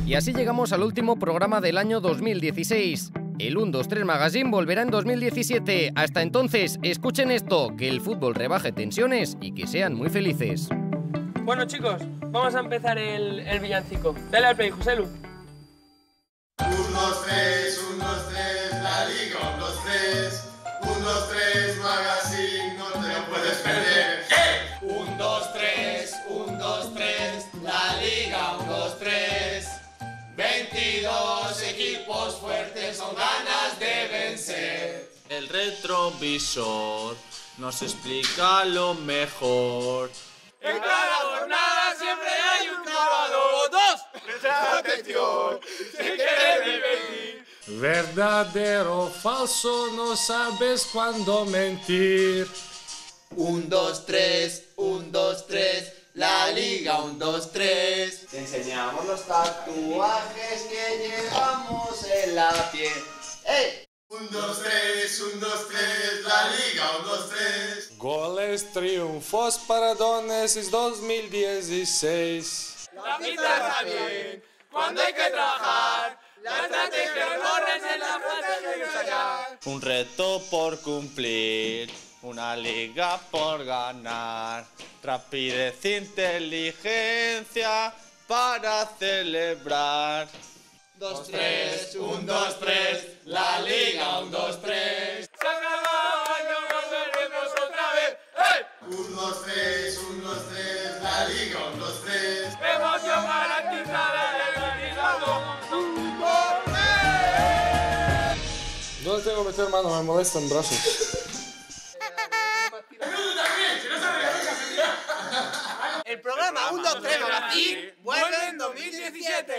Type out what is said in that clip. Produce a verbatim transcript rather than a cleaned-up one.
Y así llegamos al último programa del año dos mil dieciséis. El uno dos tres Magazine volverá en dos mil diecisiete. Hasta entonces, escuchen esto, que el fútbol rebaje tensiones y que sean muy felices. Bueno, chicos, vamos a empezar el, el villancico. Dale al play, Joselu. un, dos, tres, un, dos, tres, la liga, un, dos, tres, un, dos, tres, Magazine, no te lo puedes perder. ¡Eh! un, dos, tres, un, dos, tres, la liga, un, dos, tres. veintidós equipos fuertes con ganas de vencer. El retrovisor nos explica lo mejor. En cada jornada siempre hay un clavado. Dos. Presta atención, si quieres divertir. Verdadero o falso, no sabes cuándo mentir. un, dos, tres, un, dos, tres, la liga, un, dos, tres. Te enseñamos los tatuajes que llevamos en la piel. ¡Ey! un, dos, tres, un, dos, tres, la liga, un, dos, tres. Goles, triunfos, paradones es dos mil dieciséis. La vida está bien cuando hay que trabajar. La estrategia corres en la falta de ensayar. Un reto por cumplir, una liga por ganar. Rapidez, inteligencia para celebrar. Dos, tres, un, dos, tres, la liga, un, dos, tres. Se acabó el año, volveremos otra vez. ¡Hey! un, dos, tres, un, dos, tres, la liga, un, dos, tres. Emoción garantizada en el organizado. ¡Un, dos, tres! ¿Dónde tengo que meter mano? Me molestan brazos. El programa un, dos, tres Magazine vuelve en dos mil diecisiete.